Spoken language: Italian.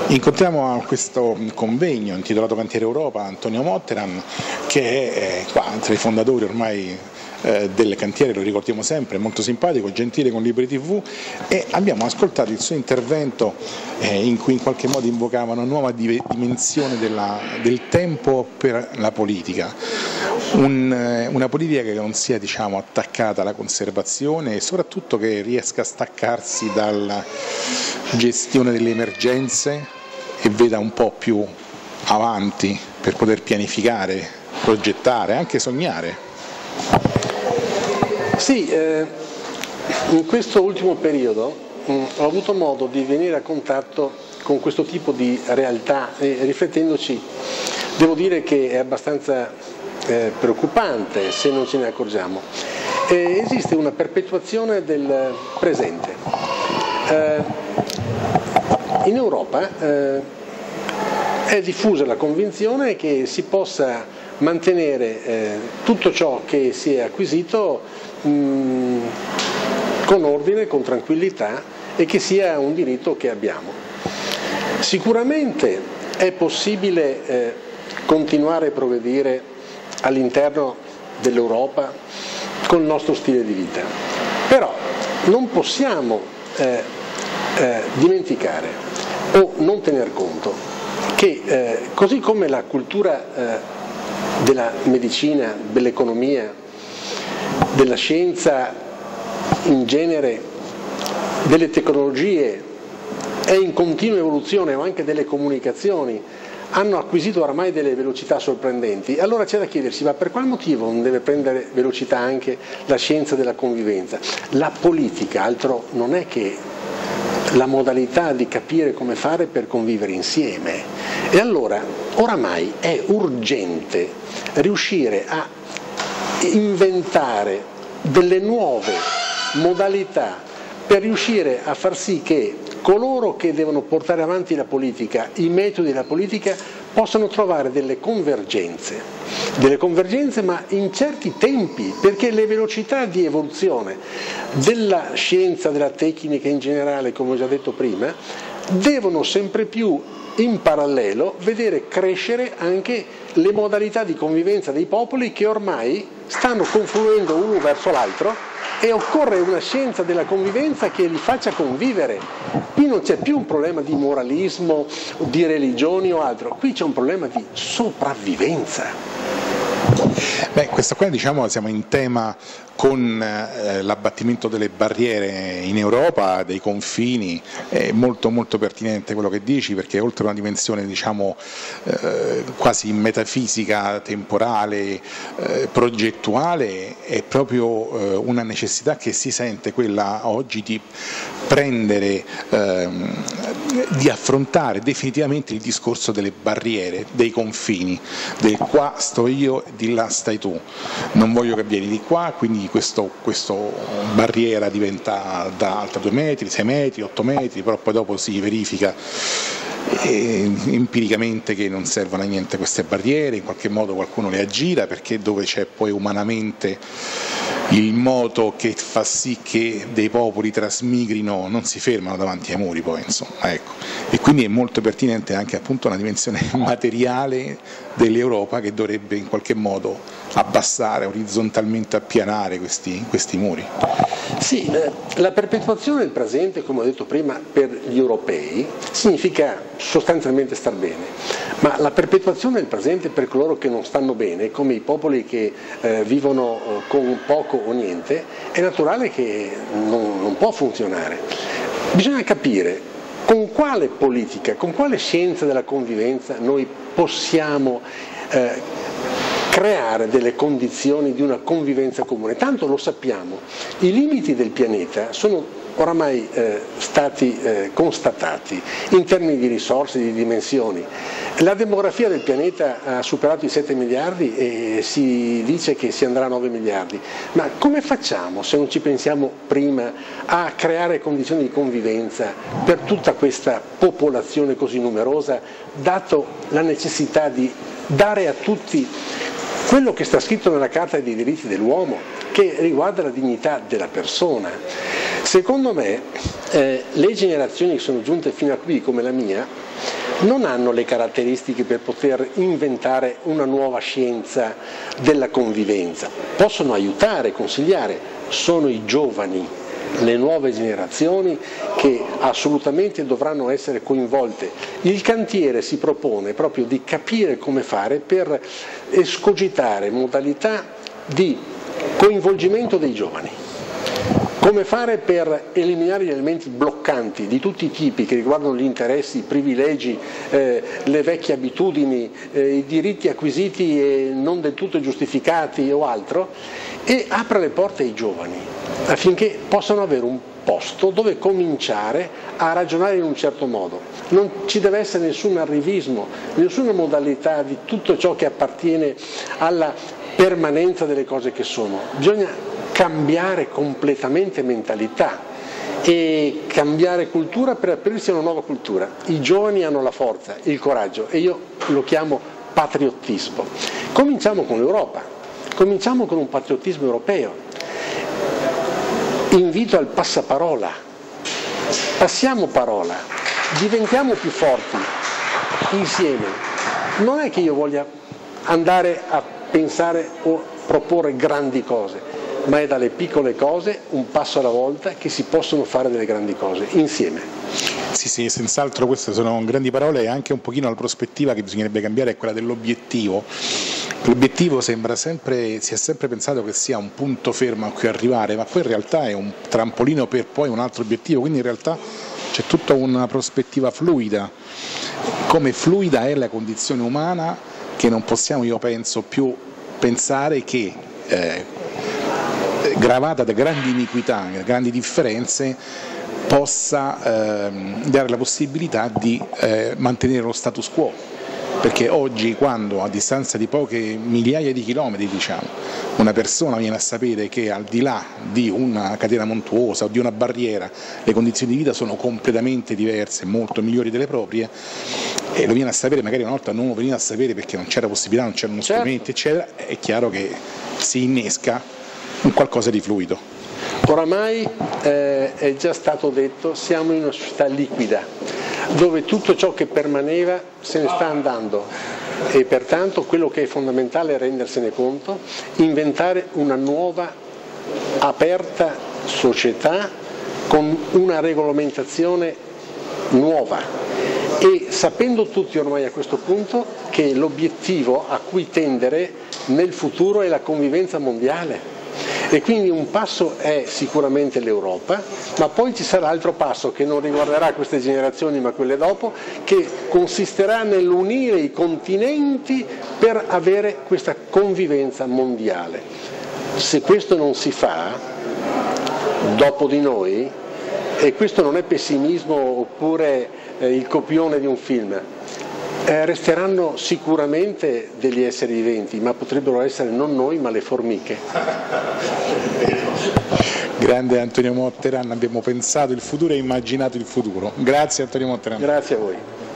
Incontriamo a questo convegno intitolato Cantiere Europa Antonio Motteran, che è qua tra i fondatori ormai del cantiere, lo ricordiamo sempre, è molto simpatico, gentile con Libri TV, e abbiamo ascoltato il suo intervento in cui in qualche modo invocava una nuova dimensione del tempo per la politica, una politica che non sia attaccata alla conservazione e soprattutto che riesca a staccarsi dalla gestione delle emergenze e veda un po' più avanti per poter pianificare, progettare, anche sognare. Sì, in questo ultimo periodo ho avuto modo di venire a contatto con questo tipo di realtà e riflettendoci devo dire che è abbastanza preoccupante se non ce ne accorgiamo. Esiste una perpetuazione del presente. In Europa è diffusa la convinzione che si possa mantenere tutto ciò che si è acquisito con ordine, con tranquillità, e che sia un diritto che abbiamo. Sicuramente è possibile continuare a progredire all'interno dell'Europa con il nostro stile di vita, però non possiamo dimenticare o non tener conto che così come la cultura della medicina, dell'economia, della scienza in genere, delle tecnologie è in continua evoluzione, o anche delle comunicazioni hanno acquisito oramai delle velocità sorprendenti, allora c'è da chiedersi: ma per quale motivo non deve prendere velocità anche la scienza della convivenza? La politica altro non è che la modalità di capire come fare per convivere insieme, e allora oramai è urgente riuscire a inventare delle nuove modalità per riuscire a far sì che coloro che devono portare avanti la politica, i metodi della politica, possano trovare delle convergenze ma in certi tempi, perché le velocità di evoluzione della scienza, della tecnica in generale, come ho già detto prima, devono sempre più in parallelo vedere crescere anche le modalità di convivenza dei popoli, che ormai stanno confluendo uno verso l'altro, e occorre una scienza della convivenza che li faccia convivere. Qui non c'è più un problema di moralismo, di religioni o altro, qui c'è un problema di sopravvivenza. Questo qua siamo in tema con l'abbattimento delle barriere in Europa, dei confini. È molto molto pertinente quello che dici, perché oltre a una dimensione quasi metafisica, temporale, progettuale, è proprio una necessità che si sente quella oggi di prendere, di affrontare definitivamente il discorso delle barriere, dei confini, del qua sto io, di là stai tu, non voglio che vieni di qua, quindi questo barriera diventa da alta 2 metri, 6 metri, 8 metri, però poi dopo si verifica empiricamente che non servono a niente queste barriere, in qualche modo qualcuno le aggira, perché dove c'è poi umanamente il moto che fa sì che dei popoli trasmigrino, non si fermano davanti ai muri poi, insomma, ecco. E quindi è molto pertinente anche appunto una dimensione materiale dell'Europa, che dovrebbe in qualche modo abbassare, orizzontalmente appianare questi muri. Sì, la perpetuazione del presente, come ho detto prima, per gli europei significa sostanzialmente star bene, ma la perpetuazione del presente per coloro che non stanno bene, come i popoli che vivono con poco o niente, è naturale che non può funzionare. Bisogna capire con quale politica, con quale scienza della convivenza noi possiamo creare delle condizioni di una convivenza comune. Tanto lo sappiamo, i limiti del pianeta sono oramai stati constatati in termini di risorse, di dimensioni. La demografia del pianeta ha superato i 7 miliardi e si dice che si andrà a 9 miliardi. Ma come facciamo, se non ci pensiamo prima, a creare condizioni di convivenza per tutta questa popolazione così numerosa, dato la necessità di dare a tutti quello che sta scritto nella Carta dei diritti dell'uomo, che riguarda la dignità della persona? Secondo me le generazioni che sono giunte fino a qui, come la mia, non hanno le caratteristiche per poter inventare una nuova scienza della convivenza. Possono aiutare, consigliare, sono i giovani, le nuove generazioni che assolutamente dovranno essere coinvolte. Il cantiere si propone proprio di capire come fare per escogitare modalità di coinvolgimento dei giovani. Come fare per eliminare gli elementi bloccanti di tutti i tipi che riguardano gli interessi, i privilegi, le vecchie abitudini, i diritti acquisiti e non del tutto giustificati o altro, e apra le porte ai giovani affinché possano avere un posto dove cominciare a ragionare in un certo modo. Non ci deve essere nessun arrivismo, nessuna modalità di tutto ciò che appartiene alla permanenza delle cose che sono. Bisogna cambiare completamente mentalità e cambiare cultura per aprirsi a una nuova cultura. I giovani hanno la forza, il coraggio, e io lo chiamo patriottismo. Cominciamo con l'Europa, cominciamo con un patriottismo europeo. Invito al passaparola, passiamo parola, diventiamo più forti insieme. Non è che io voglia andare a pensare o proporre grandi cose, ma è dalle piccole cose, un passo alla volta, che si possono fare delle grandi cose insieme. Sì, senz'altro queste sono grandi parole, e anche un pochino la prospettiva che bisognerebbe cambiare è quella dell'obiettivo. L'obiettivo si è sempre pensato che sia un punto fermo a cui arrivare, ma poi in realtà è un trampolino per poi un altro obiettivo, quindi in realtà c'è tutta una prospettiva fluida. Come fluida è la condizione umana, che non possiamo, io penso, più pensare che gravata da grandi iniquità, grandi differenze, possa dare la possibilità di mantenere lo status quo. Perché oggi, quando a distanza di poche migliaia di chilometri, una persona viene a sapere che al di là di una catena montuosa o di una barriera le condizioni di vita sono completamente diverse, molto migliori delle proprie, e lo viene a sapere, magari una volta non lo veniva a sapere perché non c'era possibilità, non c'erano strumenti, eccetera, è chiaro che si innesca un qualcosa di fluido. Oramai è già stato detto, siamo in una società liquida, dove tutto ciò che permaneva se ne sta andando, e pertanto quello che è fondamentale è rendersene conto, inventare una nuova aperta società con una regolamentazione nuova, e sapendo tutti ormai a questo punto che l'obiettivo a cui tendere nel futuro è la convivenza mondiale. E quindi un passo è sicuramente l'Europa, ma poi ci sarà altro passo che non riguarderà queste generazioni ma quelle dopo, che consisterà nell'unire i continenti per avere questa convivenza mondiale. Se questo non si fa, dopo di noi, e questo non è pessimismo oppure il copione di un film, resteranno sicuramente degli esseri viventi, ma potrebbero essere non noi ma le formiche. Grande Antonio Motteran, abbiamo pensato il futuro e immaginato il futuro. Grazie Antonio Motteran. Grazie a voi.